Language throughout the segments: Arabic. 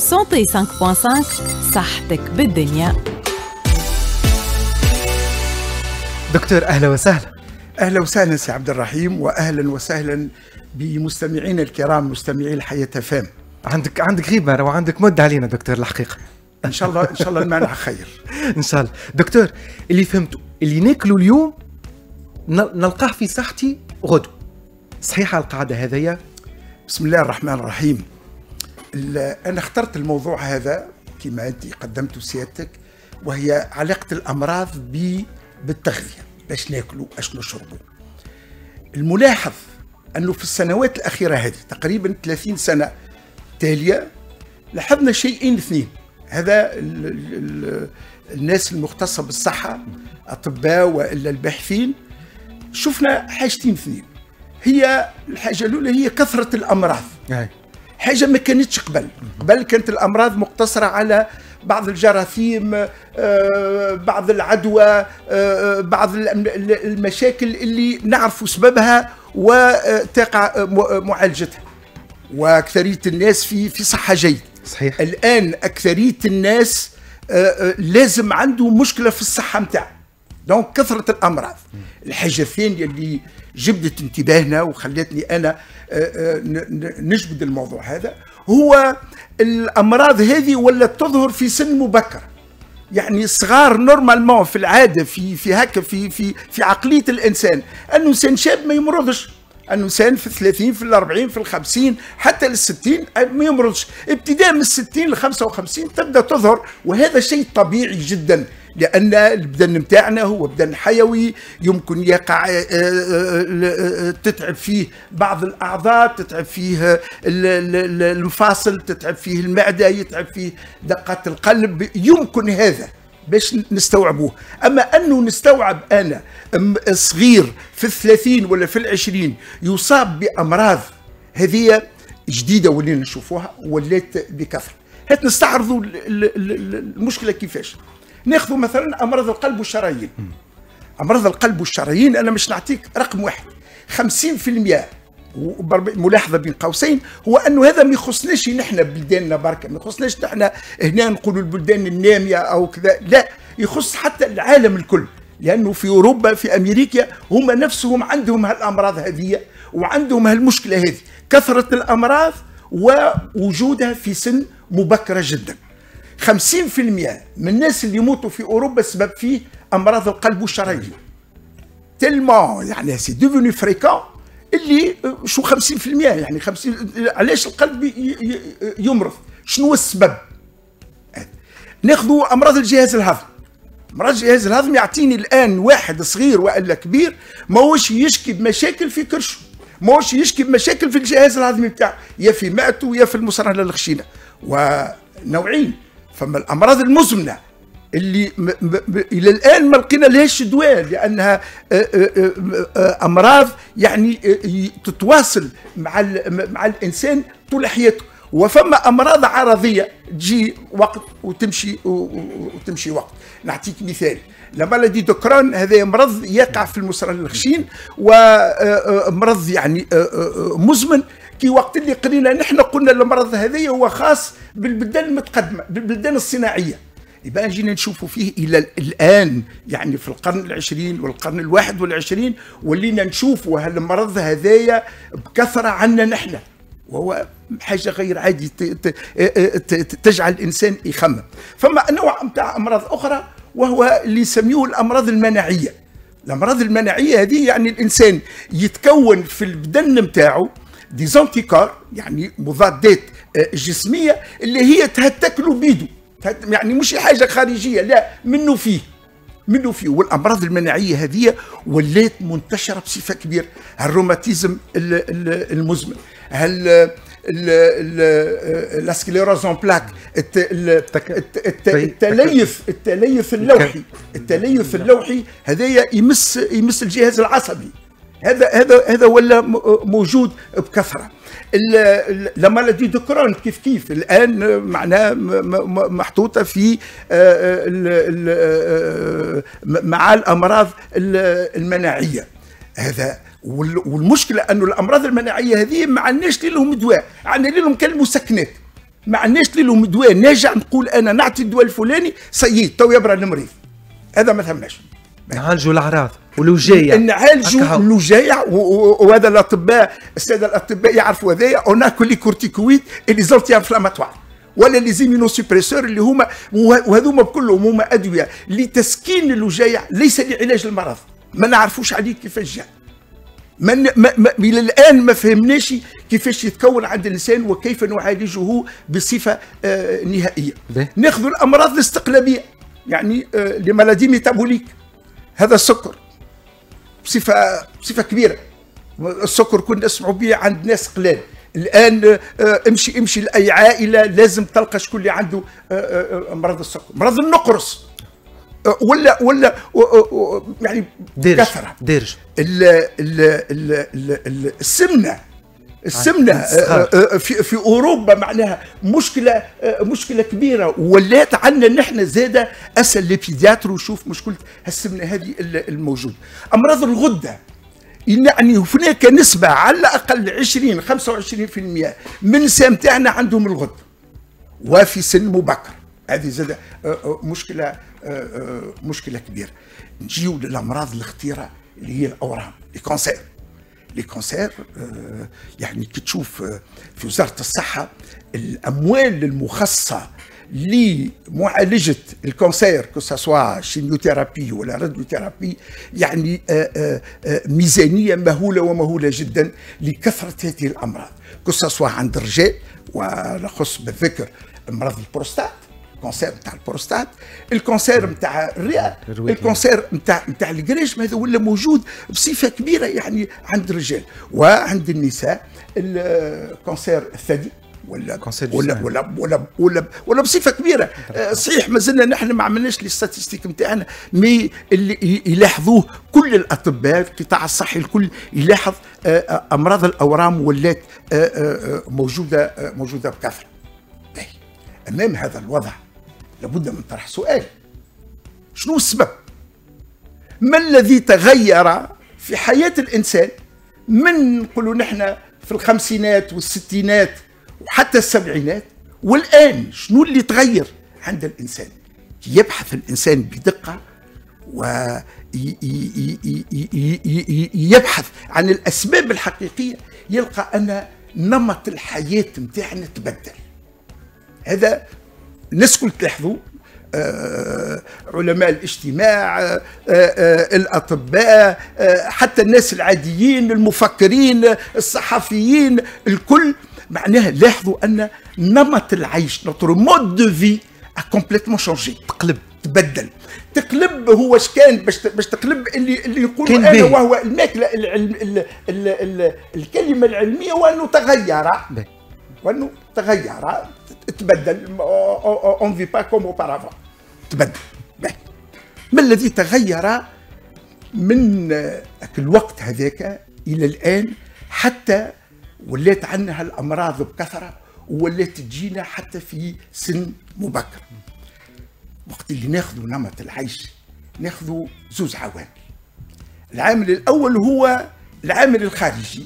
سونتي 5.5 صحتك بالدنيا. دكتور أهلا وسهلا. أهلا وسهلا سي عبد الرحيم، وأهلا وسهلا بمستمعينا الكرام مستمعي الحياة فام. عندك غيبة وعندك مدة علينا دكتور الحقيقة. إن شاء الله المانع خير. إن شاء الله دكتور، اللي فهمته اللي ناكله اليوم نلقاه في صحتي غدو، صحيحة القاعدة هذيا؟ بسم الله الرحمن الرحيم. أنا اخترت الموضوع هذا كما أنت قدمت سيادتك، وهي علاقة الأمراض بالتغذية، باش ناكلوا اش نشربوا. الملاحظ أنه في السنوات الأخيرة هذه تقريبا 30 سنة تالية لاحظنا شيئين اثنين. هذا الناس المختصة بالصحة، أطباء وإلا الباحثين، شفنا حاجتين اثنين. هي الحاجة الأولى هي كثرة الأمراض، حاجة ما كانتش قبل كانت الأمراض مقتصرة على بعض الجراثيم، بعض العدوى، بعض المشاكل اللي نعرف سببها وتقع معالجتها، وأكثرية الناس في صحة جيدة. صحيح. الآن أكثرية الناس لازم عنده مشكلة في الصحة متاعه، دونك كثرة الأمراض. الحاجة الثانية اللي جبدت انتباهنا وخلتني أنا نجبد الموضوع هذا، هو الأمراض هذه ولا تظهر في سن مبكر. يعني الصغار نورمالمون في العادة في هكا في عقلية الإنسان أنه إنسان شاب ما يمرضش، أنه إنسان في 30 في 40 في 50 حتى لل 60 ما يمرضش. ابتداء من 60 ل 55 تبدأ تظهر، وهذا شيء طبيعي جدا، لأن البدن متاعنا هو بدن حيوي، يمكن يقع تتعب فيه بعض الأعضاء، تتعب فيه المفاصل، تتعب فيه المعدة، يتعب فيه دقات القلب، يمكن هذا باش نستوعبوه. أما أنه نستوعب أنا صغير في 30 ولا في 20 يصاب بأمراض هذه جديدة ولينا نشوفوها ولات بكثرة. هات نستعرضوا المشكلة كيفاش. ناخذ مثلا أمراض القلب والشرايين. أمراض القلب والشرايين أنا مش نعطيك رقم واحد، 50% ملاحظة بين قوسين، هو أنه هذا ما يخصناش نحن بلداننا بركة، ما يخصناش نحن هنا نقولوا البلدان النامية أو كذا، لا، يخص حتى العالم الكل، لأنه في أوروبا في أمريكا هم نفسهم عندهم هالأمراض هذه وعندهم هالمشكلة هذه، كثرة الأمراض ووجودها في سن مبكرة جدا. 50% من الناس اللي يموتوا في أوروبا سبب فيه أمراض القلب والشرايين. تلمون يعني سي ديفوني فريكون اللي شو 50%، يعني 50 علاش القلب يمرض؟ شنو السبب؟ ناخذوا أمراض الجهاز الهضمي. أمراض الجهاز الهضمي يعطيني الآن واحد صغير وإلا كبير ماهوش يشكي بمشاكل في كرشه، ماهوش يشكي بمشاكل في الجهاز الهضمي بتاعه، يا في معدته يا في المصرانة الخشينة. ونوعين، فما الأمراض المزمنة اللي إلى الآن ما لقينا لهاش دواء، لأنها أمراض يعني تتواصل مع الإنسان طول حياته. وفما أمراض عرضية تجي وقت وتمشي وقت. نعطيك مثال، لامالادي دو كرون، هذا مرض يقع في المصران الخشين ومرض يعني مزمن. كي وقت اللي قرينا نحن قلنا المرض هذا هو خاص بالبلدان المتقدمة، بالبلدان الصناعية. يبقى جينا نشوفوا فيه إلى الآن، يعني في القرن العشرين والقرن الواحد والعشرين ولينا نشوفوا هالمرض هذايا بكثرة عنا نحن، وهو حاجة غير عادي تجعل الإنسان يخمم. فما نوع متاع أمراض أخرى وهو اللي يسميوه الأمراض المناعية. الأمراض المناعية هذه يعني الإنسان يتكون في البدن متاعه دي زانتيكار، يعني مضادات جسمية اللي هي تهتكلوا بيدو، يعني مش حاجة خارجية، لا، منه فيه. والأمراض المناعية هذه ولات منتشرة بصفة كبيرة. الروماتيزم المزمن، الاسكليروز ان بلاك، التليف اللوحي هذايا يمس الجهاز العصبي. هذا ولا موجود بكثرة. لامالادي دو كرون كيف الآن معناه محطوطة في مع الأمراض المناعية. هذا والمشكلة أنه الأمراض المناعية هذه ما عندناش لهم دواء، عندنا لهم كالمسكنات. ما عندناش لهم دواء ناجع نقول انا نعطي الدواء الفلاني سيد تو يبرى المريض، هذا ما ثماش. نعالجوا الاعراض والوجايع، نعالجوا الوجايع، وهذا الاطباء الساده الاطباء يعرفوا هذايا. اوناكو لي كورتيكويد اللي زونتي انفلاماتوار ولا لي زيمينو سوبريسور اللي هما، وهذوما كلهم هما ادويه لتسكين الوجايع ليس لعلاج المرض. ما نعرفوش عليه كيفاش جاء، الى الان ما فهمناش كيفاش يتكون عند الانسان وكيف نعالجه بصفه نهائيه. ناخذ الامراض الاستقلابيه يعني لي مالادي ميتابوليك، هذا السكر بصفه كبيره. السكر كنا نسمعوا به عند ناس قلال، الان امشي لاي عائله لازم تلقى شكون اللي عنده مرض السكر، مرض النقرس ولا يعني كثره دارج السمنه في اوروبا معناها مشكله كبيره، ولات عندنا نحن زاده اسال لبيدياتر وشوف مشكله السمنه هذه الموجوده. امراض الغده يعني هناك نسبه على الاقل 20-25% من النساء نتاعنا عندهم الغده وفي سن مبكر، هذه زاده مشكله كبيره. نجيو للامراض الخطيره اللي هي الاورام، لي كونسير يعني كي تشوف في وزاره الصحه الاموال المخصصه لمعالجه الكونسير كسوا شيميوثيرابي ولا راديوثيرابي يعني ميزانيه مهوله ومهوله جدا لكثره هذه الامراض، كسوا عند الرجال ونخص بالذكر مرض البروستات، الكونسير نتاع البروستات، الكونسير نتاع الرئه، الكونسير نتاع الجريش، هذا ولا موجود بصفه كبيره يعني عند الرجال. وعند النساء الكونسير الثدي ولا بصفه كبيره. صحيح مازلنا نحن ما عملناش لي ستاتستيك نتاعنا، مي اللي يلاحظوه كل الاطباء القطاع الصحي الكل يلاحظ امراض الاورام ولات موجوده بكثره. امام هذا الوضع لابد من طرح سؤال: شنو السبب؟ ما الذي تغير في حياه الانسان من نقولوا نحن في الخمسينات والستينات وحتى السبعينات والآن؟ شنو اللي تغير عند الإنسان؟ يبحث الإنسان بدقة ويبحث عن الأسباب الحقيقية، يلقى أن نمط الحياة متاعنا تبدل. هذا الناس كل تلاحظوا، علماء الاجتماع، الأطباء، حتى الناس العاديين، المفكرين، الصحفيين، الكل معناها لاحظوا ان نمط العيش، نوتر مود دو في كومبليتمون شونجي، تبدل. تقلب هو اش كان باش تقلب اللي يقولوا انا وهو الماكله الكلمه العلميه، وانه تغير تبدل، اون في با كوم اوبارافون، تبدل. ما الذي تغير من الوقت هذاك الى الان حتى ولات عندنا هالامراض بكثره ولات تجينا حتى في سن مبكر؟ وقت اللي ناخذوا نمط العيش ناخذوا زوز عوامل. العامل الاول هو العامل الخارجي،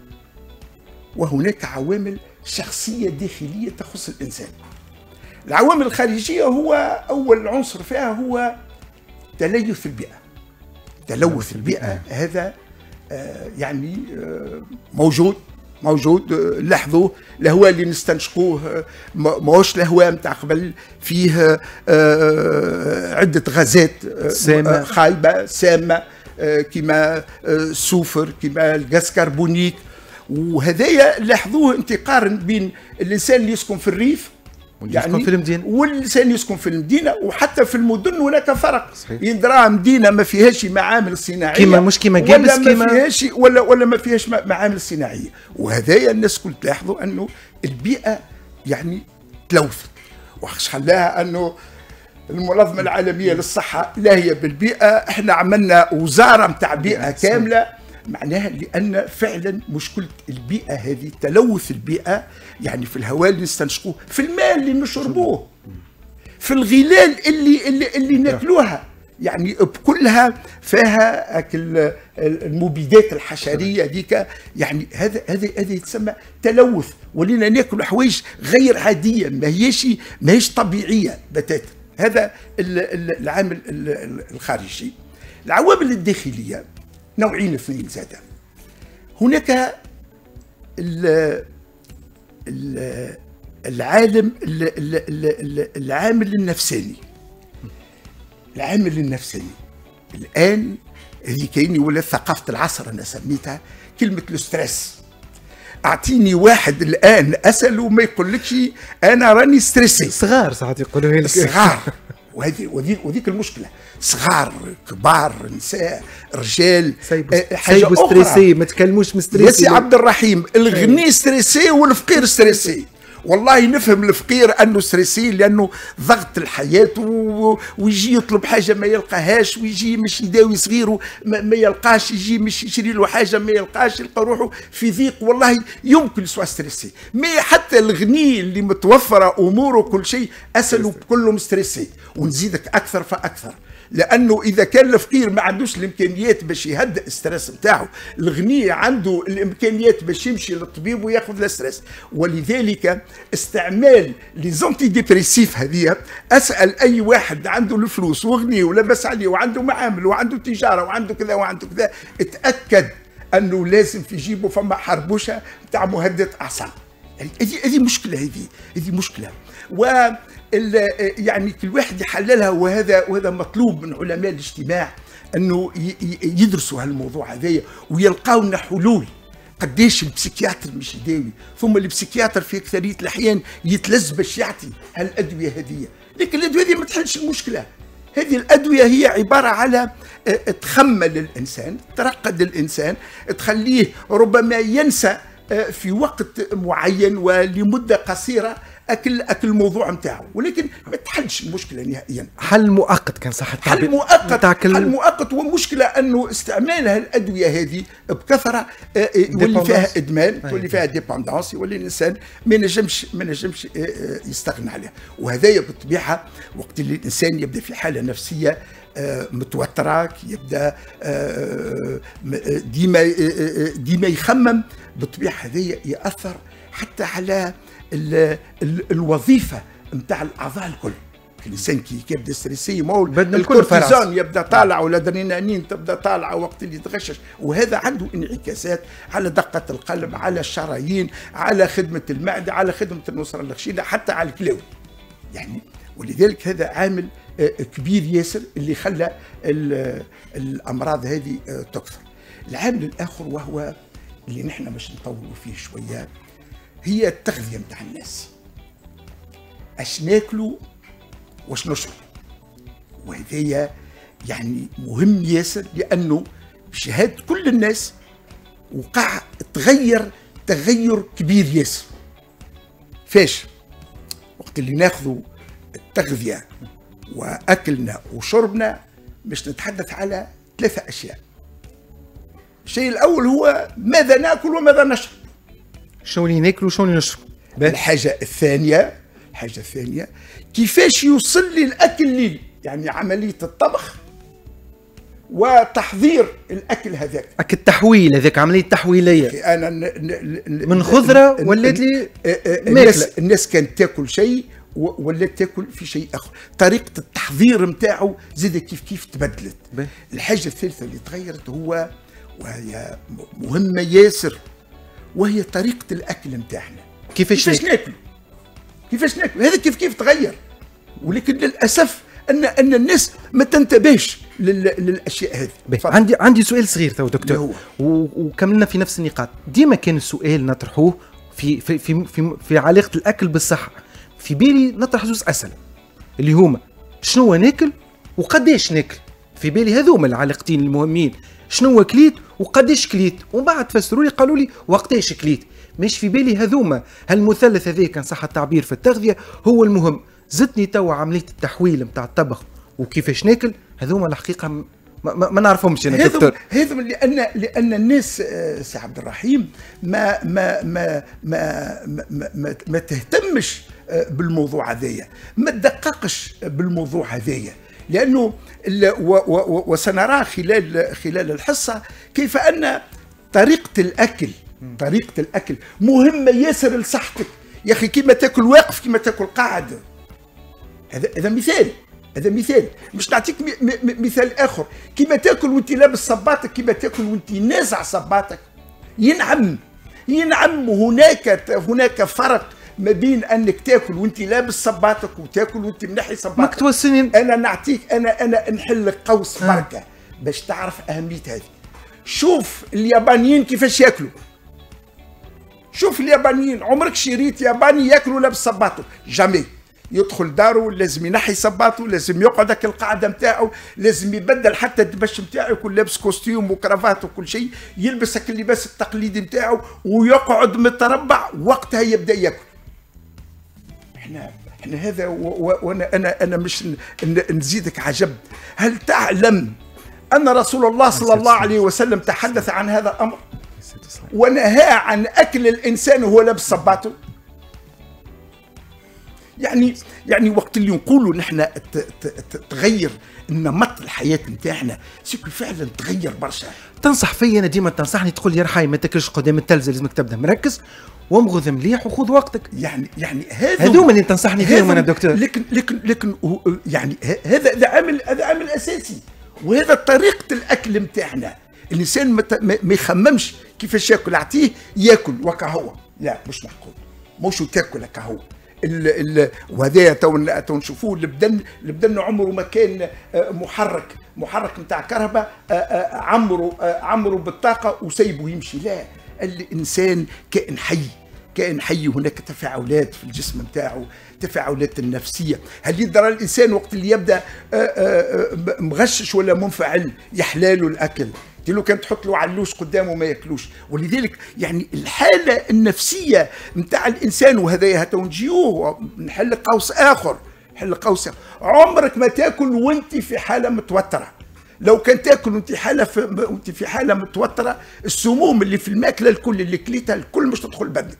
وهناك عوامل شخصيه داخليه تخص الانسان. العوامل الخارجيه هو اول عنصر فيها هو تليث البيئه. تلوث البيئه هذا يعني موجود. لاحظوا الهواء اللي نستنشقوه ماهوش الهواء نتاع قبل، فيه عده غازات خايبه سامه كما السوفر، كما الغاز كربونيك. وهذايا لاحظوه انتقارا بين الانسان اللي يسكن في الريف يعني في المدينة والإنسان يسكن في المدينة، وحتى في المدن هناك فرق. يندرى مدينة ما فيهاش معامل صناعية كيما مش كيما جابس، ولا ما فيهاش ولا ما فيهاش معامل صناعية. وهذايا الناس كل تلاحظوا أنه البيئة يعني تلوثت. وش خلاها أنه المنظمة العالمية للصحة لاهية بالبيئة، احنا عملنا وزارة متاع بيئة كاملة، معناها لأن فعلا مشكلة البيئة هذه، تلوث البيئة يعني في الهواء اللي نستنشقوه، في الماء اللي نشربوه، في الغلال اللي ناكلوها، يعني بكلها فيها المبيدات الحشريه هذيك، يعني هذا يتسمى تلوث، ولينا ناكل حوايج غير عاديه، ما هيش طبيعيه بتاتا. هذا العامل الخارجي. العوامل الداخليه نوعين اثنين زاده. هناك العامل النفساني. العامل النفساني الان هذه كاينه ولا ثقافه العصر انا سميتها كلمه الستريس. اعطيني واحد الان اساله ما يقولكش انا راني ستريسي. صغار ساعات يقولوا لك صغار، وذيك المشكله، صغار كبار نساء رجال. حاجه ستريسي، ما تكلموش مستريسي. يا سي عبد الرحيم، الغني ستريسي والفقير ستريسي. والله نفهم الفقير انه ستريسي لانه ضغط الحياه ويجي يطلب حاجه ما يلقاهاش، ويجي مش يداوي صغيره ما يلقاش، يجي مش يشري له حاجه ما يلقاش، يلقى روحه في ضيق. والله يمكن يسوى ستريسي. مي حتى الغني اللي متوفره اموره كل شيء اساله كلهم ستريسي. ونزيدك اكثر فاكثر، لانه اذا كان الفقير ما عندوش الامكانيات باش يهدئ الستريس نتاعو، الغني عنده الامكانيات باش يمشي للطبيب وياخذ الستريس. ولذلك استعمال لي زونتي ديبريسيف هذه، اسال اي واحد عنده الفلوس وغني ولبس عليه وعنده معامل وعنده تجاره وعنده كذا وعنده كذا، اتاكد انه لازم في جيبه فما حربوشه نتاع مهدئ اعصاب. هذه مشكله، هذه مشكله. و يعني كل واحد يحللها، وهذا مطلوب من علماء الاجتماع انه يدرسوا هالموضوع هذايا ويلقاو لنا حلول. قديش البسيكياتر مش يداوي، ثم البسيكياتر في اكثريه الاحيان يتلز باش يعطي هالادويه هذه، لكن الادويه هذه ما تحلش المشكله. هذه الادويه هي عباره على تخمل الانسان، ترقد الانسان، تخليه ربما ينسى في وقت معين ولمده قصيره اكل الموضوع نتاعو، ولكن ما تحلش المشكله نهائيا. حل مؤقت كان صح التعبير. حل مؤقت. ومشكله انه استعمالها الادويه هذه بكثره يولي فيها ادمان، تولي فيها ديباندونس، يولي الانسان ما نجمش يستغنى عليها. وهذايا بالطبيعه وقت اللي الانسان يبدا في حاله نفسيه متوتره، يبدا ديما يخمم، بالطبيعه هذايا ياثر حتى على الوظيفه نتاع الاعضاء الكل. الانسان كي يبدا ستريسي الكورتيزون يبدا طالع، والادرينالين تبدا طالعه وقت اللي يتغشش، وهذا عنده انعكاسات على دقه القلب، على الشرايين، على خدمه المعده، على خدمه النصره الخشينه، حتى على الكلاوي يعني. ولذلك هذا عامل كبير ياسر اللي خلى الامراض هذه تكثر. العامل الاخر وهو اللي نحن باش نطولوا فيه شويه، هي التغذيه نتاع الناس. اش ناكلوا واش نشربوا، وهذايا يعني مهم ياسر، لانه بشهاده كل الناس وقع تغير كبير ياسر. فاش وقت اللي ناخذوا التغذيه واكلنا وشربنا باش نتحدث على 3 أشياء. الشيء الاول هو ماذا ناكل وماذا نشرب. شو اللي ناكل وشو اللي نشرب. الحاجه الثانيه كيفاش يوصل لي الاكل لي، يعني عمليه الطبخ وتحضير الاكل هذاك. التحويل هذاك عمليه تحويليه. انا من خضره ولات لي الناس كانت تاكل شيء ولا تاكل في شيء اخر، طريقه التحضير نتاعو زاد كيف تبدلت. الحاجه الثالثه اللي تغيرت وهي مهمه ياسر، وهي طريقه الاكل نتاعنا. كيفاش ناكل هذا كيف تغير. ولكن للاسف ان الناس ما تنتبهش للاشياء هذه. عندي سؤال صغير تو دكتور، وكملنا في نفس النقاط. ديما كان السؤال نطرحوه في علاقه الاكل بالصحه. في بالي نطرح زوز اسئله اللي هما شنو ناكل وقداش ناكل. في بالي هذوما العلاقتين المهمين، شنو كليت وقداش كليت، ومن بعد فسروا لي قالوا لي وقتاش كليت. مش في بالي هذوما هالمثلث هذا كان صح التعبير في التغذيه هو المهم. زدني توا عمليه التحويل نتاع الطبخ وكيفاش ناكل، هذوما الحقيقه ما نعرفهمش انا دكتور. هذم لان الناس سي عبد الرحيم ما تهتمش بالموضوع هذايا، ما تدققش بالموضوع هذايا. لانه وسنرى خلال الحصه كيف ان طريقه الاكل مهمه ياسر لصحتك يا اخي. كيما تاكل واقف كيما تاكل قاعد. هذا مثال. مش نعطيك مثال اخر. كيما تاكل وانت لابس صباطك، كيما تاكل وانت نازع صباطك. ينعم هناك فرق ما بين انك تاكل وانت لابس صباطك وتاكل وانت منحي صباطك. ماك توصلني. انا نعطيك، انا نحل لك قوس بركه باش تعرف اهميه هذه. شوف اليابانيين كيفاش ياكلوا. شوف اليابانيين، عمرك شريت ياباني ياكلوا لابس صباطه؟ جامي. يدخل داره لازم ينحي صباطه، لازم يقعد القعده نتاعو، لازم يبدل حتى الدبش نتاعو، يكون لابس كوستيوم وكرافات وكل شيء، يلبس اللباس التقليدي نتاعو ويقعد متربع، وقتها يبدا ياكل. احنا هذا وانا مش نزيدك عجب. هل تعلم ان رسول الله صلى الله عليه وسلم تحدث عن هذا الامر ونهى عن اكل الانسان وهو لابس صباطه؟ يعني وقت اللي نقولوا نحن تغير النمط الحياه نتاعنا، سيكون فعلا تغير برشا. تنصح فيا انا ديما تنصحني تقول يا رحاي ما تاكلش قدام التلفزه، لازمك تبدا مركز ومغذ مليح وخذ وقتك. يعني هذوما اللي تنصحني فيهم انا دكتور. لكن يعني هذا عامل اساسي، وهذا طريقه الاكل نتاعنا. الانسان ما يخممش كيفاش ياكل، اعطيه ياكل وكهو. لا مش معقول، مش تاكل كهو. وهذا تو نشوفوه البدن عمره ما كان محرك نتاع كهرباء، عمره بالطاقه وسيبه يمشي. لا، الانسان كائن حي هناك تفاعلات في الجسم نتاعو، تفاعلات النفسيه. هل يقدر الانسان وقت اللي يبدا مغشش ولا منفعل يحلاله الاكل؟ لو كان تحط له علوش قدامه ما ياكلوش. ولذلك يعني الحاله النفسيه نتاع الانسان، وهذا نجيوه نحل قوس اخر. عمرك ما تاكل وانت في حاله متوتره. لو كان تاكل وانت في حاله متوتره، السموم اللي في الماكله الكل اللي كليتها الكل مش تدخل بدنك،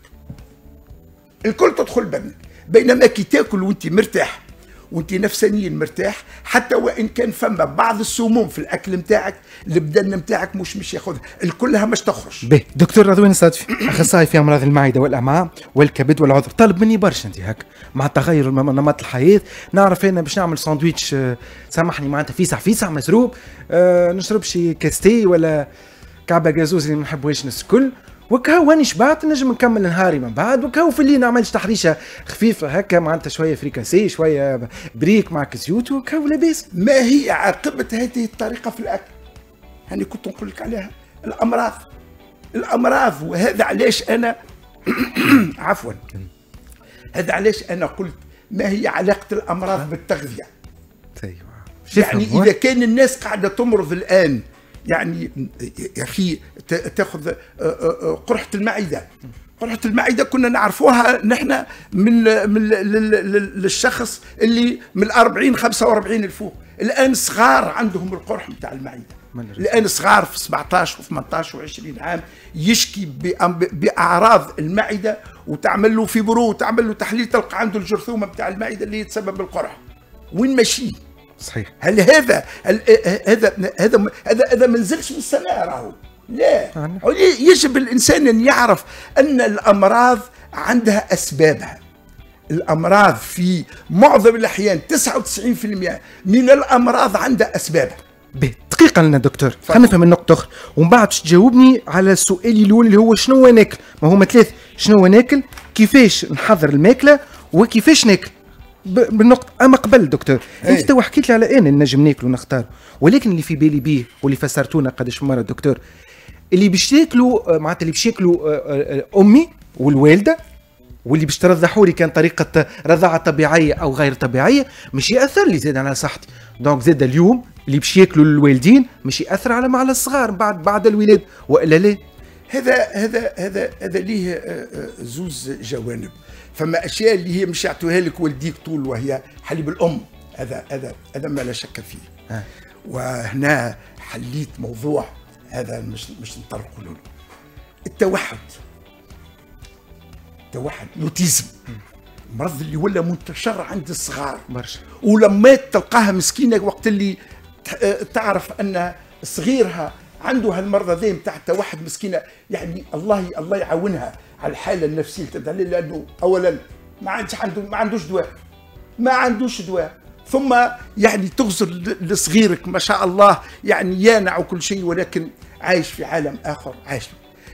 الكل تدخل بدنك. بينما كي تاكل وانت مرتاح، وانت نفسانيا مرتاح، حتى وان كان فما بعض السموم في الاكل نتاعك، البدن نتاعك مش ياخذها، الكلها مش تخرج. به دكتور رضوان الصادفي، اخصائي في امراض المعده والامعاء والكبد والعذر، طلب مني برشا انت هكا مع تغير نمط الحياه. نعرف انا باش نعمل ساندويتش، سامحني معناتها فيسع مسروب، نشرب شي كاستي ولا كعبه جازوز اللي ما نحبوهاش الناس الكل، وكهو واني شبعت نجم نكمل نهاري من بعد. وكهو في الليل نعملش تحريشه خفيفه هكا معناتها شويه فريكاسي شويه بريك مع كزيوت وكهو لاباس. ما هي عاقبه هذه الطريقه في الاكل؟ يعني كنت نقول لك عليها الامراض. وهذا علاش انا عفوا، هذا علاش انا قلت ما هي علاقه الامراض بالتغذيه. يعني اذا كان الناس قاعده تمرض الان، يعني يا اخي تاخذ قرحه المعده كنا نعرفوها نحن من للشخص اللي من 40 45 الفوق. الان صغار عندهم القرح نتاع المعده، الان صغار في 17 و18 و20 عام يشكي باعراض المعده، وتعمل له فيبرو وتعمل له تحليل تلقى عنده الجرثومه نتاع المعده اللي يتسبب بالقرح. وين ماشي؟ صحيح. هل هذا ما نزلش من السماء راهو؟ لا، يجب الانسان ان يعرف ان الامراض عندها اسبابها. الامراض في معظم الاحيان 99% من الامراض عندها اسبابها. دقيقة لنا دكتور، خلينا نفهم النقطة أخرى ومن بعد تجاوبني على السؤال الأول اللي هو شنو ناكل؟ ما هما ثلاث، شنو ناكل؟ كيفاش نحضر الماكلة؟ وكيفاش ناكل؟ بالنقطة. أما قبل دكتور أنت تو حكيت لي على أنا نجم ناكل ونختار، ولكن اللي في بالي بيه واللي فسرتونا قداش مرة دكتور، اللي باش ياكلوا معناتها اللي باش ياكلوا أمي والوالدة، واللي باش ترضحوا لي كان طريقة رضاعة طبيعية أو غير طبيعية، مش يأثر لي زاد على صحتي. دونك زاد اليوم اللي باش ياكلوا الوالدين مش يأثر على الصغار بعد الولاد، والا لا؟ هذا ليه زوز جوانب. فما اشياء اللي هي مش يعطوها لك والديك طول، وهي حليب الام، هذا ما لا شك فيه. وهنا حليت موضوع هذا مش نطرقوا له. التوحد، لوتيزم. المرض اللي ولا منتشر عند الصغار برشا. ولما تلقاها مسكينه وقت اللي تعرف ان صغيرها عنده هالمرض هذا نتاع التوحد مسكينه، يعني الله يعاونها على الحاله النفسيه تاعها، لانه اولا ما عندوش دواء، ثم يعني تغزر لصغيرك ما شاء الله يعني يانع وكل شيء، ولكن عايش في عالم اخر عايش.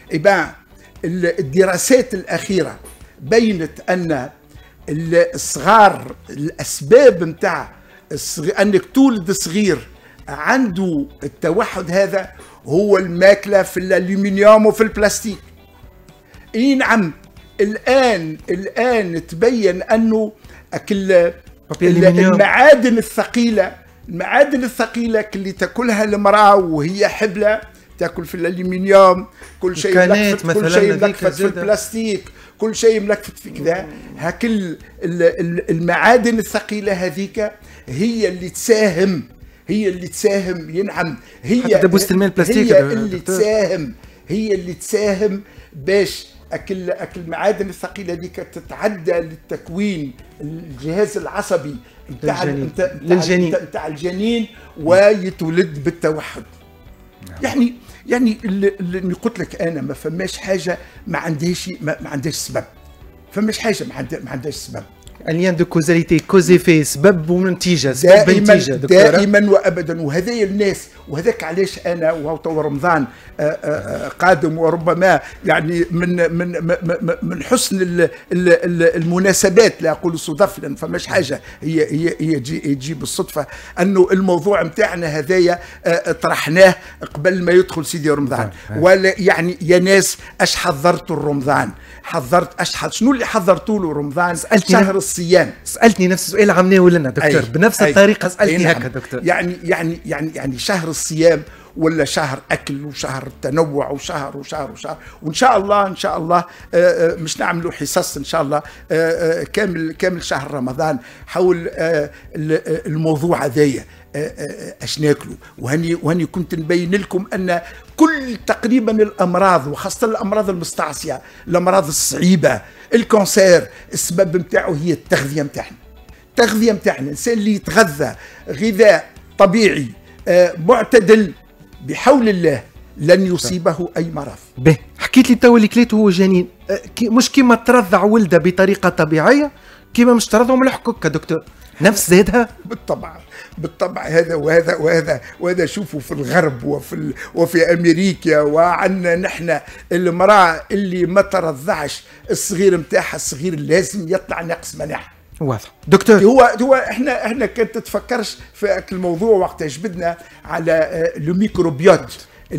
الدراسات الاخيره بينت ان الصغار الاسباب نتاع انك تولد صغير عنده التوحد هذا هو الماكله في الالومنيوم وفي البلاستيك. اي نعم، الان تبين انه المعادن الثقيله اللي تاكلها المراه وهي حبلة، تاكل في الالومنيوم، كل شيء ملكفت، كل شيء ملكفت في البلاستيك، كل شيء ملكفت في كذا. هاكل المعادن الثقيله هذيك هي اللي تساهم ينعم، هي اللي تساهم باش المعادن الثقيله هذيك تتعدى للتكوين الجهاز العصبي نتاع الجنين ويتولد بالتوحد. يعني اللي قلت لك انا ما فماش حاجه ما عندهاش سبب، فماش حاجه ما عندهاش سبب. اليان دو كوزاليتي كوزيفي، سبب ونتيجه، سبب بنتيجه دائما وابدا. وهذا الناس، وهذاك علاش انا وهو رمضان قادم، وربما يعني من حسن المناسبات، لا اقول صدف لان فماش حاجه هي تجي بالصدفه، انه الموضوع نتاعنا هذايا طرحناه قبل ما يدخل سيدي رمضان. ولا يعني يا ناس اش حضرتوا الرمضان؟ شنو اللي حضرتوا له رمضان؟ شهر الصيام. سالتني نفس السؤال عملناه لنا دكتور، بنفس الطريقه سالتني هكا دكتور. يعني شهر الصيام ولا شهر اكل وشهر تنوع وشهر وان شاء الله مش نعملوا حصص ان شاء الله كامل شهر رمضان حول الموضوع هذايا اش ناكلوا. وهني كنت نبين لكم ان كل تقريبا الامراض، وخاصه الامراض المستعصيه، الامراض الصعيبه، الكانسير، السبب نتاعو هي التغذيه نتاعنا. الانسان اللي يتغذى غذاء طبيعي معتدل بحول الله لن يصيبه اي مرض. به حكيت لي تو اللي كليته هو جنين، مش كيما ترضع ولده بطريقه طبيعيه كيما مش ترضعوا من الحكوك دكتور، نفس زادها بالطبع. وهذا شوفوا في الغرب وفي امريكا، وعندنا نحن المراه اللي ما ترضعش الصغير نتاعها، الصغير لازم يطلع ناقص مناعه. واضح دكتور. هو احنا كنت تتفكرش في الموضوع وقت جبدنا على الميكروبيوت،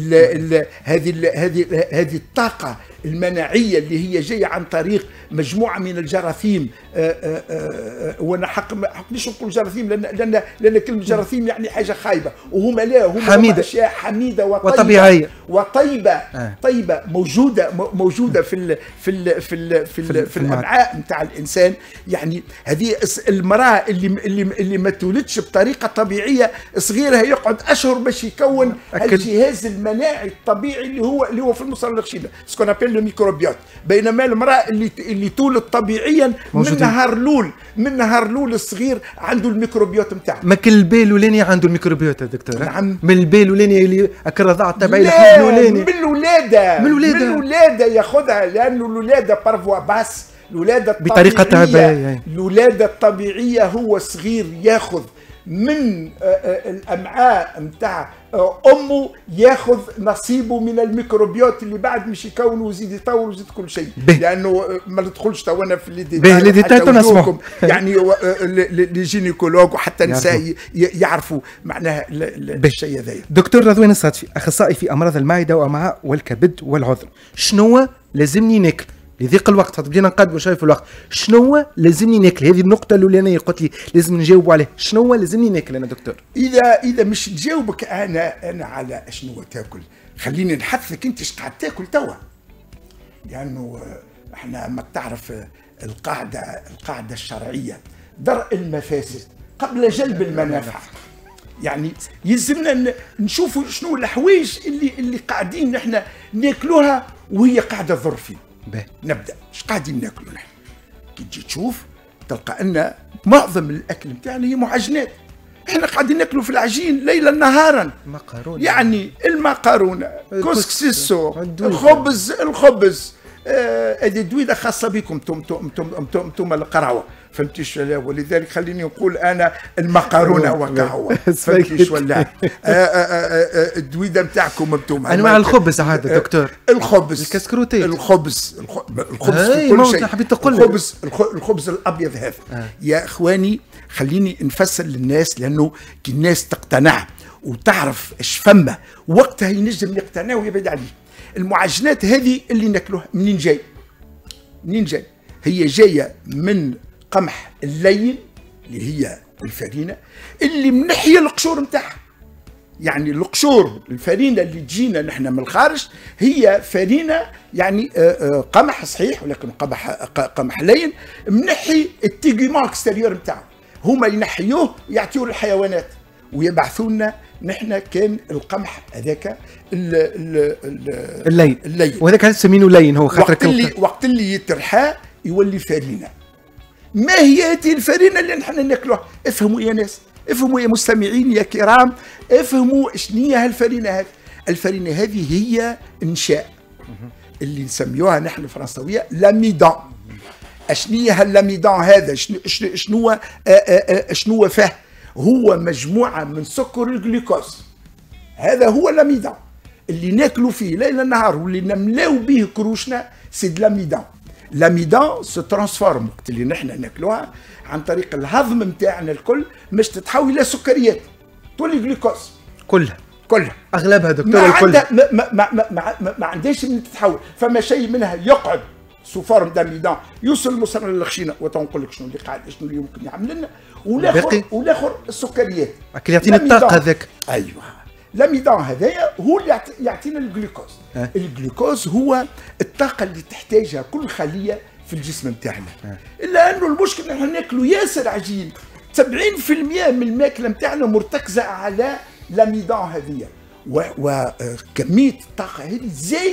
هذه الطاقه المناعيه اللي هي جايه عن طريق مجموعه من الجراثيم. وانا حقنيش نقول جراثيم لان كلمه جراثيم يعني حاجه خايبه، وهم حميدة. اشياء حميده وطبيعيه وطيبه طيبه موجوده في الامعاء نتاع الانسان. يعني هذه المراه اللي ما تولدش بطريقه طبيعيه، صغيرها يقعد اشهر باش يكون الجهاز المناعي الطبيعي اللي هو في المصل الغشيمه، سكون ابيل لو ميكروبيوت. بينما المراه اللي تولد طبيعيا من نهار لول الصغير عنده الميكروبيوت نتاعو. ما كل البال الاولاني عنده الميكروبيوت يا دكتور. نعم. من البال الاولاني اللي الرضاعه الطبيعيه الاولاني من الولاده ياخذها، لانه الولاده بارفوا باس، الولاده بطريقه طبيعيه. الولاده الطبيعيه هو صغير ياخذ من الامعاء نتاع امه، ياخذ نصيبه من الميكروبيوت اللي بعد مش يكون ويزيد يطور ويزيد كل شيء، لانه ما ندخلش تونا في اللي ديتاي نسمعوا يعني لي جينيكولوج وحتى نساء يعرفوا معناها الشيء هذا. دكتور رضوان الصادفي، اخصائي في امراض المعده والامعاء والكبد والعذر، شنو لازمني ناكل لضيق الوقت؟ بدينا نقدموا شويه في الوقت. شنو لازمني ناكل؟ هذه النقطه الاولانيه قلت لي لازم نجاوبوا عليها. شنو لازمني ناكل انا دكتور؟ اذا مش نجاوبك انا على شنو تاكل، خليني نحثك انت ايش قاعد تاكل توا، لانه احنا ما تعرف القاعده الشرعيه درء المفاسد قبل جلب المنافع. يعني يلزمنا نشوفوا شنو الحوايج اللي قاعدين نحن ناكلوها وهي قاعده تضر فينا. نبدا ايش قاعدين ناكلوا نحن؟ كي تجي تشوف تلقى ان معظم الاكل نتاعنا هي معجنات. احنا قاعدين ناكلوا في العجين ليلا نهارا، مقارونة يعني المقارونه، كسكسيسو، الخبز هذه دويده خاصه بكم انتم القراوه، فهمتيش؟ ولذلك خليني نقول انا المقارونه وقهوه، فهمتيش ولا؟ الدويده نتاعكم انتم انواع الخبز هذا دكتور، الخبز، الكسكروتي، الخبز في كل شيء، حبيت تقول الخبز الابيض هذا. يا اخواني خليني نفسر للناس، لانه كي الناس تقتنع وتعرف ايش فما وقتها ينجم يقتنع ويبعد عليه. المعجنات هذه اللي ناكلوها منين جاي؟ منين جاي؟ هي جايه من قمح اللين اللي هي الفرينه اللي منحيه القشور نتاعها. يعني القشور الفرينه اللي تجينا نحن من الخارج هي فرينه يعني قمح صحيح، ولكن قمح لين منحي التيجيمون اكستيريور نتاعو، هما ينحيوه يعطيوه للحيوانات ويبعثوا لنا نحن كان القمح هذاك اللين، وهذاك نسمينه لين هو خاطر وقت اللي يترحى يولي فرينه. ما هي هذه الفرينه اللي نحن ناكلوها؟ افهموا يا ناس، افهموا يا مستمعين يا كرام، افهموا شنو هي هالفرينه هذه. الفرينه هذه هي انشاء اللي نسميوها نحن الفرنسويه لاميدان. شنو هي هاللاميدان هذا؟ شنو فيه؟ هو مجموعه من سكر الجلوكوز، هذا هو لاميدان اللي ناكلوا فيه ليل نهار واللي نملاو به كروشنا. سي لاميدان. لاميدان سو ترانسفورم وقت اللي نحن ناكلوها عن طريق الهضم نتاعنا الكل باش تتحول الى سكريات تولي جلوكوز كلها اغلبها دكتور. الكل ما عندهاش من تتحول، فما شيء منها يقعد سو فورم داميدان يوصل مصر للخشينه. وتنقول لك شنو اللي قاعد، شنو اللي يمكن يعمل لنا، والاخر السكريات اكل يعطينا الطاقه ذاك. ايوه لاميدان هذايا هو اللي يعطينا الجلوكوز. الجلوكوز هو الطاقه اللي تحتاجها كل خليه في الجسم نتاعنا. الا انه المشكل نحن ناكلوا ياسر عجين، 70% من الماكله نتاعنا مرتكزه على لاميدان هذيا، وكميه الطاقه هذه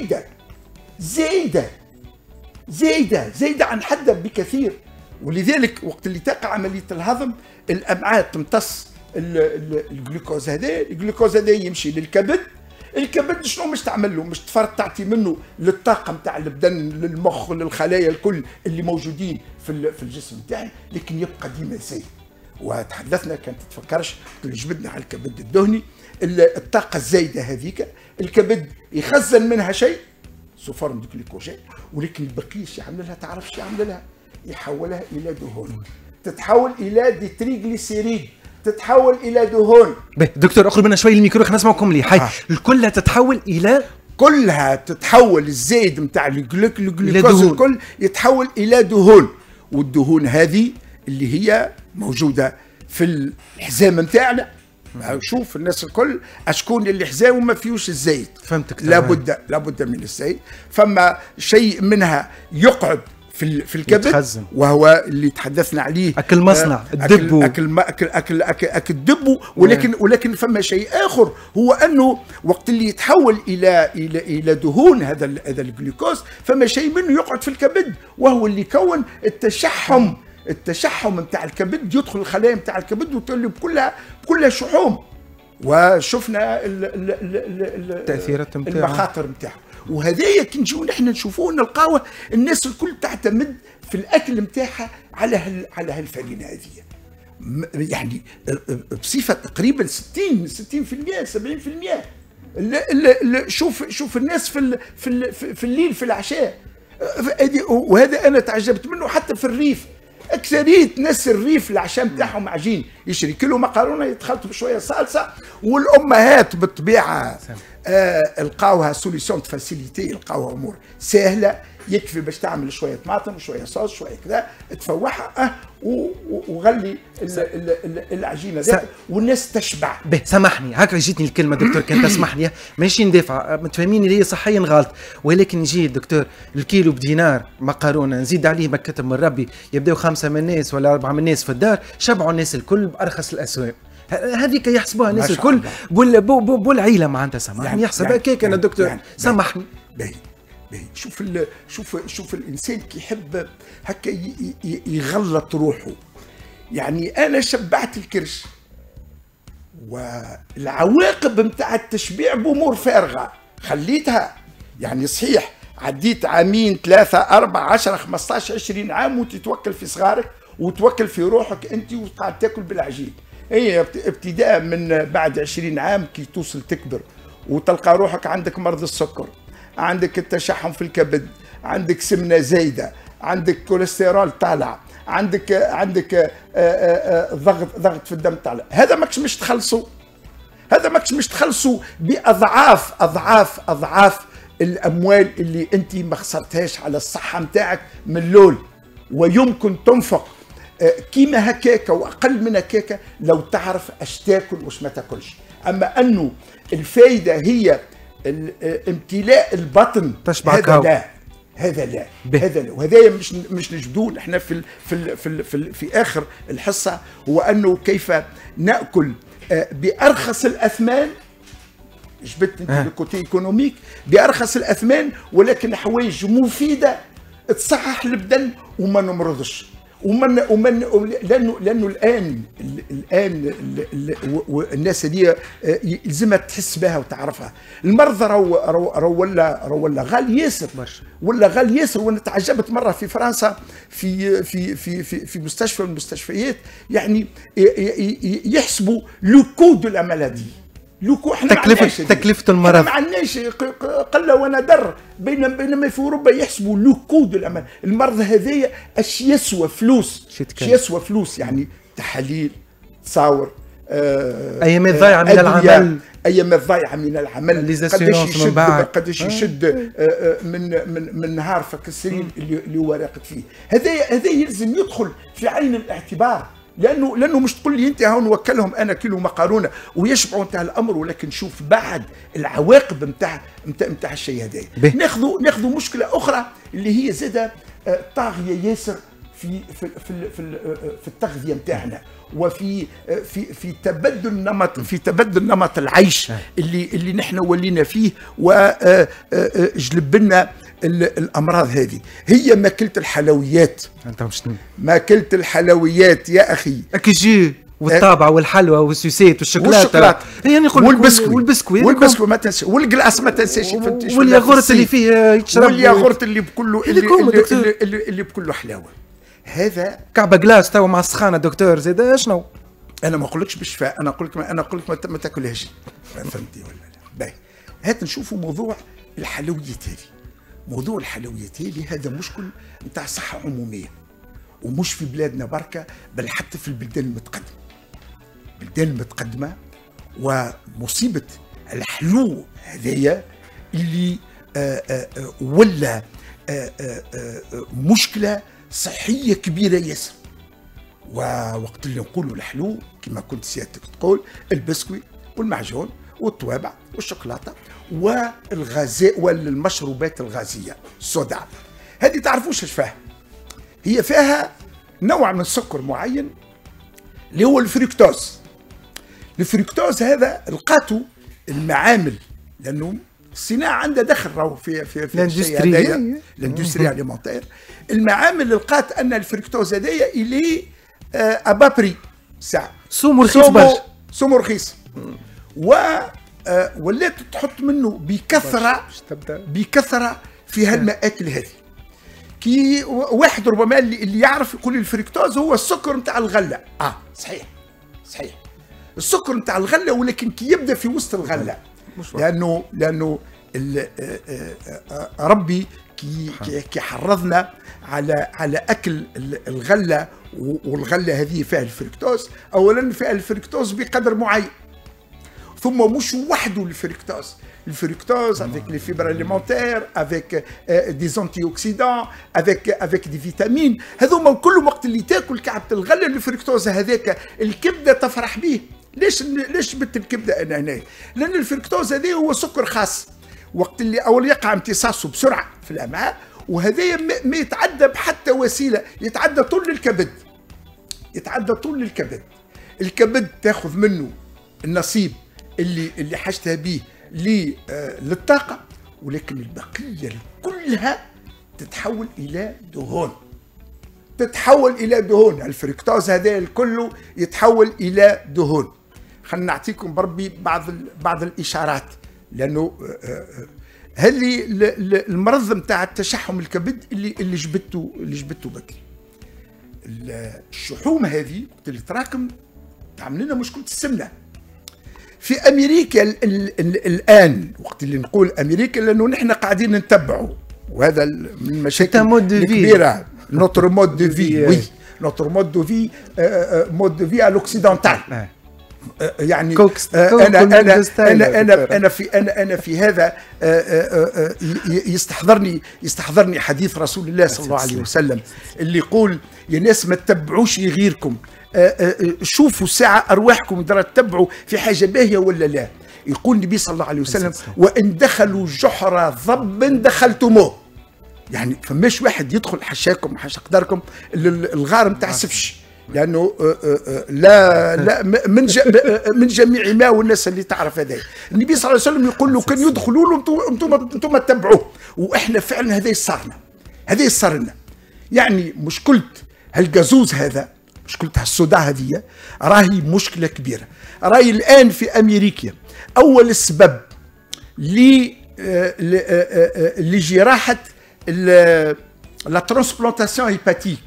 زايده عن حدها بكثير. ولذلك وقت اللي تقع عمليه الهضم الامعاء تمتص الجلوكوز هذا يمشي للكبد. الكبد شنو مش تعمل له؟ مش تعطي منه للطاقه نتاع البدن، للمخ، للخلايا الكل اللي موجودين في الجسم نتاعي، لكن يبقى ديما زايد. وتحدثنا كانت تتفكرش اللي جبدنا على الكبد الدهني، الطاقه الزايده هذيك الكبد يخزن منها شيء سو فورم دو جلوكوجين، ولكن البقيه يعمل لها، تعرفش يعمل لها؟ يحولها الى دهون، تتحول الى دي تريغليسيريد، تتحول الى دهون. دكتور اقرب لنا شوي الميكرو خلينا نسمعكم مليح. كلها تتحول الى، كلها تتحول، الزايد نتاع الجلوكوز الكل يتحول الى دهون. والدهون هذه اللي هي موجوده في الحزام نتاعنا. شوف الناس الكل اشكون اللي حزامه ما فيهوش الزيت، فهمتك. لابد من الزيت. فما شيء منها يقعد في الكبد يتخزن، وهو اللي تحدثنا عليه اكل مصنع الدبو، اكل الدبو. ولكن فما شيء اخر، هو انه وقت اللي يتحول الى دهون هذا الجلوكوز، فما شيء منه يقعد في الكبد، وهو اللي يكون التشحم نتاع الكبد، يدخل الخلايا نتاع الكبد وتولي بكلها شحوم. وشفنا التاثيرات نتاعها، المخاطر نتاعها. وهذايا كي نجيو نحن نشوفوه نلقاوه الناس الكل تعتمد في الاكل نتاعها على هالفرينه هذه، يعني بصفه تقريبا 60% 70%. شوف الناس في الليل في العشاء، وهذا انا تعجبت منه. حتى في الريف اكثريه ناس الريف العشاء نتاعهم عجين، يشري كيلو مقارونه يتخلط بشويه صلصه. والامهات بالطبيعه لقاوها سوليسيون فاسيليتي، لقاوها امور سهله، يكفي باش تعمل شويه طماطم وشويه صوص شويه كذا، تفوحها وغلي العجينه ذاك والناس تشبع. سامحني هكا جيتني الكلمه دكتور، كان تسمح لي ماشي ندافع، متفاهمين اللي هي صحيا غلط، ولكن يجي دكتور الكيلو بدينار مقارونه، نزيد عليه ما كتب من ربي، يبداو 5 من الناس ولا 4 من الناس في الدار، شبعوا الناس الكل بارخص الاسواق. هذيك يحسبوها الناس الكل بالعيله معناتها. سامحني يعني يحسب هكاك. انا دكتور سامحني. شوف الانسان كي يحب هكا يغلط روحه. يعني انا شبعت الكرش والعواقب نتاع التشبيع بامور فارغه خليتها. يعني صحيح عديت عامين 3 4 10 15 20 عام وتتوكل في صغارك وتوكل في روحك انت وقاعد تاكل بالعجين. هي ابتداء من بعد 20 عام كي توصل تكبر وتلقى روحك عندك مرض السكر، عندك التشحم في الكبد، عندك سمنه زايده، عندك كوليسترول طالع، عندك ضغط في الدم طالع. هذا ماكش مش تخلصوا، هذا ماكش مش تخلصوا باضعاف اضعاف اضعاف الاموال اللي انت ما خسرتهاش على الصحه نتاعك من الاول. ويمكن تنفق كيما هكاكا واقل من هكاكا لو تعرف اش تاكل واش ما تاكلش. اما انه الفايده هي امتلاء البطن هذا لا، هذا لا، هذا لا. وهذا مش نجبدوه نحن في اخر الحصه، هو انه كيف ناكل بارخص الاثمان. جبت انت الكوتي ايكونوميك بارخص الاثمان ولكن حوايج مفيده تصحح البدن وما نمرضش. لانه الان الناس هذه يلزمها تحس بها وتعرفها. المرضى ولا غالي ياسر، ولا غالي ياسر. وانا تعجبت مره في فرنسا في مستشفى من المستشفيات يعني يحسبوا لو كو دو لا مالادي، لوكو احنا تكلفة المرض ما عندناش قله ونادر. بينما في اوروبا يحسبوا لوكو دو الامان. المرض هذايا اش يسوى فلوس، يسوى فلوس. يعني تحاليل، تصاور، ايامات ضايعه من العمل، ايامات ضايعه من العمل، قداش يشد من نهار فك السرير اللي هو راقد فيه. هذا يلزم يدخل في عين الاعتبار. لانه مش تقول لي انت هاو نوكلهم انا كيلو مقارونه ويشبعوا انتهى الامر، ولكن شوف بعد العواقب نتاع الشيء هذا. ناخذوا مشكله اخرى اللي هي زاده طاغيه ياسر في التغذيه نتاعنا وفي في تبدل نمط العيش اللي نحن ولينا فيه وجلب لنا الامراض هذه. هي ماكله الحلويات. ماكله الحلويات يا اخي، اكيجي والطابعه والحلوى والسوسيت والشوكولاته يعني والبسكوي ما تنساش، والقلاص ما تنساش، والياغورت اللي فيه يتشرب، والياغورت اللي بكله حلاوه. هذا كعبه قلاص تو مع السخانه دكتور زيد شنو؟ انا ما نقولكش بالشفاء، انا نقول لك ما تاكلهاش، فهمتي ولا لا؟ باهي، هات نشوفوا موضوع الحلويات هذه. موضوع الحلويات هذه هذا مشكل نتاع صحه عموميه، ومش في بلادنا بركه بل حتى في البلدان المتقدمه. ومصيبه الحلو هذايا اللي ولا مشكله صحيه كبيره ياسر. ووقت اللي نقولوا الحلو كما كنت سيادتك تقول البسكوي والمعجون والطوابع والشوكولاته والغازاء والمشروبات الغازيه الصودا، هذه تعرفوش ايش فيها؟ هي فيها نوع من السكر معين اللي هو الفريكتوز. هذا لقاتوا المعامل، لانه الصناعه عندها دخل راهو في الاندستري اليمونتير. المعامل اللي لقات ان الفريكتوز هذايا اللي ابابري ساعه سومو رخيص برشا، سومو رخيص، ولات تحط منه بكثره في هالمآكل هذه. كي واحد ربما اللي يعرف يقول الفريكتوز هو السكر نتاع الغله. صحيح السكر نتاع الغله، ولكن كي يبدا في وسط الغله، لانه ربي كي حرضنا على اكل الغله، والغله هذه فيها الفريكتوز. اولا فيها الفريكتوز بقدر معين، ثم مش وحده الفريكتوز avec les fibres alimentaires, avec des antioxydants, avec des vitamines. هذوما كل وقت اللي تاكل كعبه الغله الفريكتوز هذاك الكبده تفرح به. ليش جبت الكبده انا هنا؟ لان الفريكتوز هذا هو سكر خاص، وقت اللي اول يقع امتصاصه بسرعه في الامعاء، وهذا ما يتعدى بحتى وسيله، يتعدى طول الكبد. الكبد تاخذ منه النصيب اللي حاجتها به للطاقه، ولكن البقيه الكل كلها تتحول الى دهون، تتحول الى دهون. الفركتوز هذا الكل يتحول الى دهون. خلينا نعطيكم بربي بعض الاشارات، لانه هذه المرض نتاع التشحم الكبد اللي جبته بكري. الشحوم هذه وقت اللي تراكم تعمل لنا مشكله السمنه. في امريكا الان، وقت اللي نقول امريكا لانه نحن قاعدين نتبعوا، وهذا من المشاكل الكبيره. نوتر مود دو في، وي نوتر مود دو في، مود دو في الوكسيدونتال. يعني انا في هذا يستحضرني حديث رسول الله صلى الله عليه وسلم اللي يقول يا ناس ما تتبعوش غيركم، شوفوا ساعة أرواحكم إذا تتبعوا في حاجة باهية ولا لا. يقول النبي صلى الله عليه وسلم وإن دخلوا جحر ضب دخلتموه. يعني فماش واحد يدخل حشاكم حشا قدركم الغار نتاع السفش، لانه لا من جميع ما والناس اللي تعرف هذا. النبي صلى الله عليه وسلم يقول له كان يدخلوا له انتم تتبعوه، واحنا فعلا هذا صار لنا. يعني مشكله هالجازوز هذا، مشكله هالصداع هذه راهي مشكله كبيره. راهي الان في امريكا اول سبب لجراحه لا ترانسبلانتاسيون هيباتيك،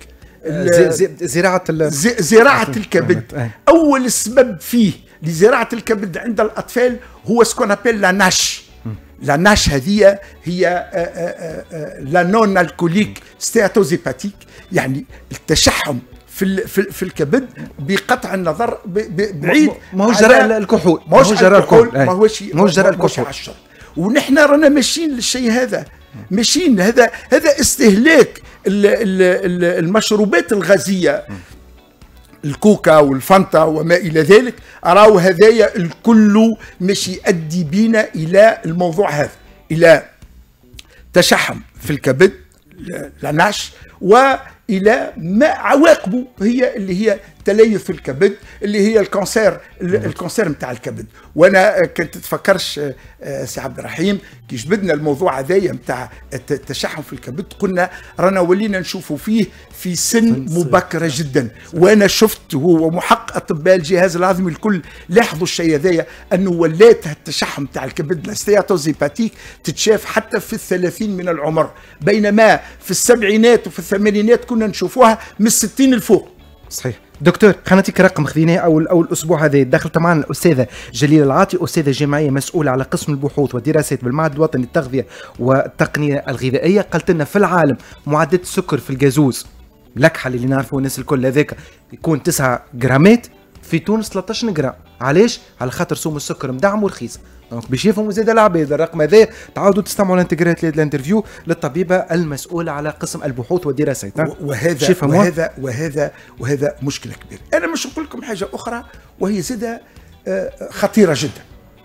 زراعة الكبد. أول سبب فيه لزراعة الكبد عند الأطفال هو سكون أبيل لا ناش. لا ناش هذه هي لا نون الكوليك ستياتوزيباتيك، يعني التشحم في الكبد بقطع النظر بعيد. ما هو جراء الكحول، ما هو جراء الكحول. ونحن رانا ماشيين للشيء هذا، ماشيين. هذا استهلاك المشروبات الغازية، الكوكا والفانتا وما إلى ذلك، أراو هذايا الكل مش يؤدي بنا إلى الموضوع هذا، إلى تشحم في الكبد لنعش، وإلى ما عواقبه هي اللي هي تليف الكبد، اللي هي الكانسير نتاع الكبد. وانا كنت تفكرش سي عبد الرحيم كي جبدنا الموضوع هذايا نتاع التشحم في الكبد، قلنا رانا ولينا نشوفوا فيه في سن مبكره جدا. وانا شفت ومحقق اطباء الجهاز الهضمي الكل لاحظوا الشيء هذايا، انه ولات التشحم تاع الكبد الستياتوزيباتيك تتشاف حتى في 30 من العمر، بينما في السبعينات وفي الثمانينات كنا نشوفوها من 60 الفوق. صحيح. دكتور خلينا نعطيك رقم خذيناه اول اسبوع هذا. دخلت معنا الاستاذه جليله العاطي، استاذه جامعيه مسؤوله على قسم البحوث والدراسات بالمعهد الوطني للتغذيه والتقنيه الغذائيه. قالت لنا في العالم معدل السكر في الجازوز الأكحل اللي نعرفه الناس الكل هذاك يكون 9 جرامات، في تونس 13 جرام. علاش؟ على خاطر سوم السكر مدعم ورخيص. دونك باش يفهموا زاد العباد الرقم هذا تعاودوا تستمعوا الانتجرات الانترفيو للطبيبه المسؤوله على قسم البحوث والدراسات. وهذا مشكله كبيره. انا مش نقول لكم حاجه اخرى وهي زاده خطيره جدا،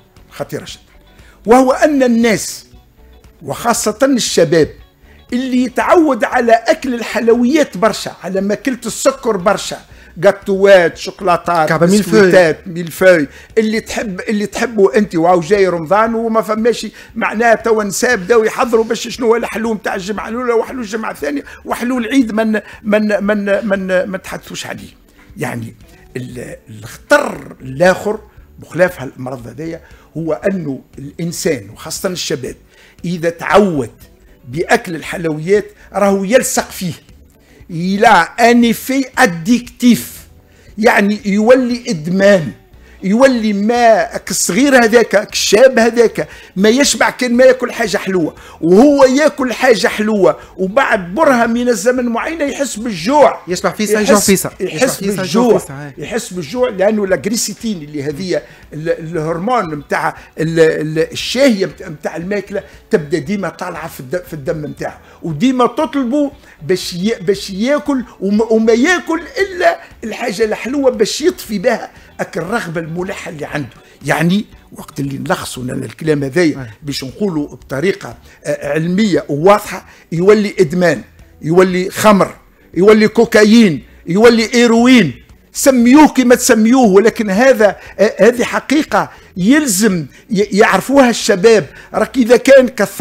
وهو ان الناس وخاصه الشباب اللي يتعود على اكل الحلويات برشا، على ماكله السكر برشا، جاتوات، شوكولاتات، بسكويتات، ميلفوي، اللي تحبوا انت. واو جاي رمضان وما فماش معناه توا نساء بداو يحضروا باش شنو هو الحلو نتاع الجمعه الاولى وحلو الجمعه الثانيه وحلو العيد ما تحدثوش عليه. يعني الخطر الاخر بخلاف هالمرض هذايا هو انه الانسان وخاصه الشباب اذا تعود باكل الحلويات راهو يلصق فيه، إلى ان ايفي اديكتيف، يعني يولي ادمان، يولي ما الصغير هذاك الشاب هذاك ما يشبع كان ما ياكل حاجه حلوه، وهو ياكل حاجه حلوه وبعد برهه من الزمن معينه يحس بالجوع، يشبع فيسا يجوع فيسا، يحس بالجوع لانه لاغريسيتين اللي هذه الهرمون نتاع الشهيه نتاع الماكله تبدا ديما طالعه في الدم نتاعه، وديما تطلبوا باش ياكل وما ياكل الا الحاجه الحلوه باش يطفي بها الرغبه الملحه اللي عنده. يعني وقت اللي نلخصوا الكلام هذايا باش نقولوا بطريقه علميه وواضحه، يولي ادمان، يولي خمر، يولي كوكايين، يولي ايروين، سميوه كما تسميوه، ولكن هذه حقيقه يلزم يعرفوها الشباب. راك اذا كان كثرت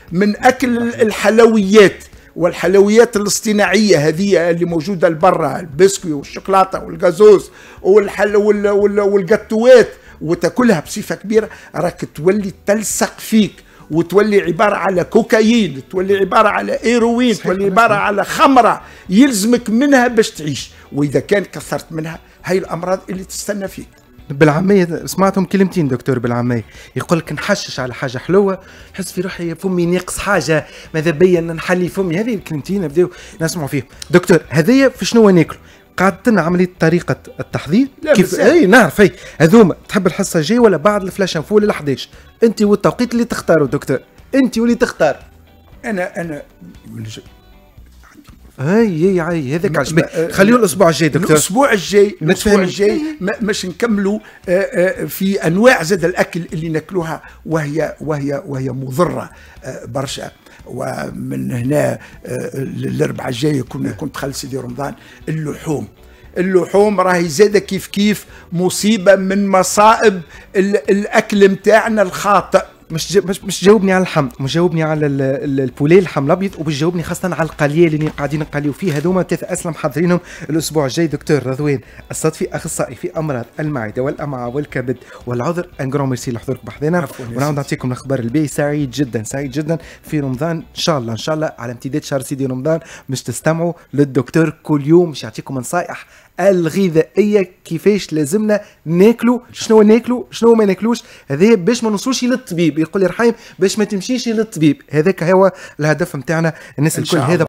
من اكل الحلويات والحلويات الاصطناعيه هذه اللي موجوده لبرا، البسكوي والشوكولاته والغازوز والجاتوات، وتاكلها بصفه كبيره، راك تولي تلصق فيك وتولي عباره على كوكايين، تولي عباره على ايروين، تولي عباره على خمره يلزمك منها باش تعيش. واذا كان كثرت منها هاي الامراض اللي تستنى فيك. بالعامية سمعتهم كلمتين دكتور بالعامية، يقول لك نحشش على حاجة حلوة نحس في روحي فمي ناقص حاجة، ماذا بيا نحلي فمي. هذه الكلمتين نبداو نسمعوا فيهم. دكتور هذيا في شنو ناكلوا؟ قعدت لنا عملية طريقة التحضير كيف؟ اي نعرف. اي هذوما تحب الحصة الجاية ولا بعد الفلاش انفو ل 11؟ انت والتوقيت اللي تختاروا دكتور، انت واللي تختار. انا اي هذاك عجبني. خليه الاسبوع الجاي دكتور. الاسبوع الجاي باش نكملوا في انواع زاد الاكل اللي ناكلوها وهي مضره برشا. ومن هنا الاربعاء الجاي يكون دخل سيدي رمضان. اللحوم راهي زاده كيف مصيبه من مصائب الاكل نتاعنا الخاطئ. مش جاوبني على اللحم، مش جاوبني على البولي اللحم الابيض، ومش جاوبني خاصه على القليه اللي قاعدين نقليو فيه. هذوما 3 اسئله محضرينهم الاسبوع الجاي. دكتور رضوان الصدفي اخصائي في امراض المعده والامعاء والكبد والعذر، ان جرون ميرسي لحضوركم بحذنا، ونعاود نعطيكم الاخبار الباهي. سعيد جدا في رمضان ان شاء الله على امتداد شهر سيدي رمضان باش تستمعوا للدكتور كل يوم باش يعطيكم نصائح الغذائيه كيفاش لازمنا ناكلوا، شنو ناكلوا شنو ما ناكلوش. هذا باش ما نوصلوش للطبيب. يقول لي رحيم باش ما تمشيش للطبيب. هذاك هو الهدف نتاعنا الناس الكل. هذا